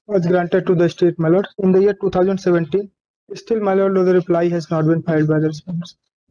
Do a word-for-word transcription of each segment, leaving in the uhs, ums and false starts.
was granted to the state, my lord, in the year two thousand seventeen. Still, my lord, the reply has not been filed by the respondents.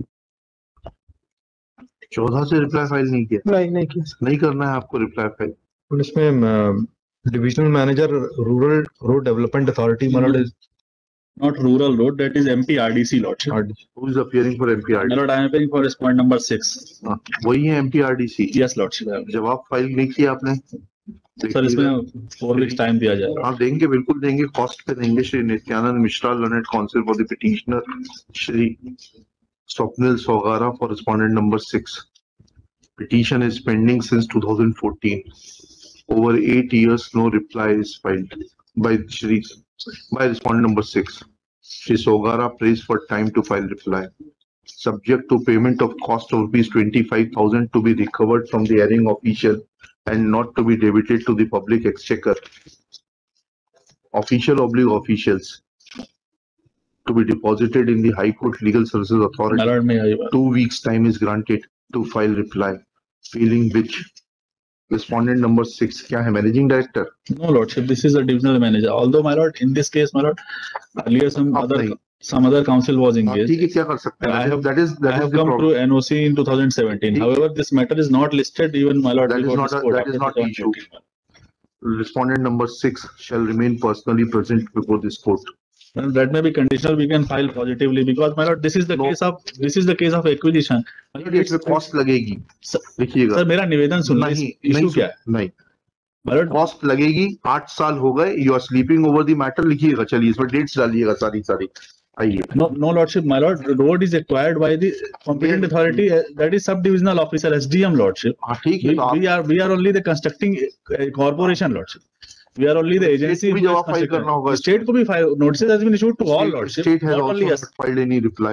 चौदह से reply file नहीं किया? नहीं नहीं किया sir. नहीं करना है आपको रिप्लाई फाइल? इसमें divisional manager rural road development authority my lord is Not rural road, that is M P R D C, Lordship. Who is appearing for M P R D C? My lord, I am appearing for respondent number six. हाँ, वही है M P R D C? Yes, Lordship. जवाब file नहीं किया आपने? Sir इसमें four weeks time दिया जाएगा। हाँ देंगे, बिल्कुल देंगे, कॉस्ट पे देंगे। Shri Nityanand Mishra, learned counsel for the petitioner, Shri Swapnil Sogara for respondent number six. Petition is pending since two thousand fourteen. Over eight years, no reply is filed by Shri by respondent number six. Shri Sogara prays for time to file reply. Subject to payment of cost of rupees twenty-five thousand to be recovered from the erring official and not to be debited to the public exchequer. Official oblique officials to be deposited in the High Court Legal Services Authority. My lord, may I? Two weeks time is granted to file reply. Feeling which respondent number six क्या है, managing director? No, Lordship, this is a divisional manager. Although, my lord, in this case, my lord, earlier some आप other नहीं। some other council was हाँ, engaged. ठीक है, क्या कर सकते हैं? I have that is that I is have the come problem. through N O C in two thousand seventeen. However, this matter is not listed even, my lord. That is before not this a- court that is after not the issue. twenty fourteen. Respondent number six shall remain personally present before this court. Well, that may be conditional. We can file positively because, my lord, this is the No. case of this is the case of acquisition. My lord, इसमें cost लगेगी, Sir, लिखिएगा। Sir मेरा निवेदन सुन लीजिए। नहीं issue नहीं क्या है? नहीं, My lord, कॉस्ट लगेगी। आठ साल हो गए, you are sleeping over the matter, लिखिएगा। चलिए इसमें डेट्स डालिएगा सारी सारी। आइए, no, no, Lordship, my lord, the road is acquired by the competent Yeah. authority, uh, that is subdivisional officer, S D M, Lordship. हाँ ठीक है, We, तो आप we are we are only the constructing uh, corporation, Lordship. We are only the agency. को भी who is जवाब file constructing. करना होगा। State को भी file notices has been issued to all, State- Lordship. State has not also only us. not filed any reply.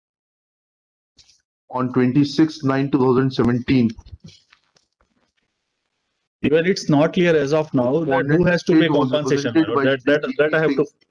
On twenty-sixth nine two thousand seventeen, Even it's not clear as of now that who has to pay State was compensation. my represented lord. by That that that I have to